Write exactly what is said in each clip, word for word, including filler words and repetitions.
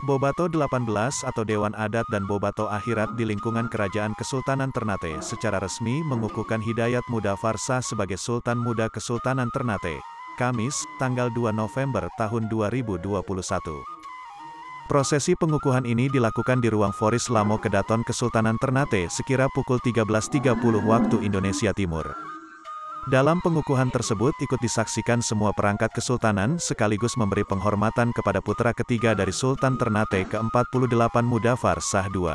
Bobato delapan belas atau Dewan Adat dan Bobato Akhirat di lingkungan Kerajaan Kesultanan Ternate secara resmi mengukuhkan Hidayat Muda Farsah sebagai Sultan Muda Kesultanan Ternate, Kamis, tanggal dua November tahun dua ribu dua puluh satu. Prosesi pengukuhan ini dilakukan di ruang Foris Lamo Kedaton Kesultanan Ternate sekira pukul tiga belas tiga puluh waktu Indonesia Timur. Dalam pengukuhan tersebut ikut disaksikan semua perangkat kesultanan sekaligus memberi penghormatan kepada putra ketiga dari Sultan Ternate ke empat puluh delapan Mudafar Shah kedua.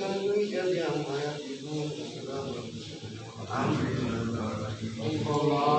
Amin.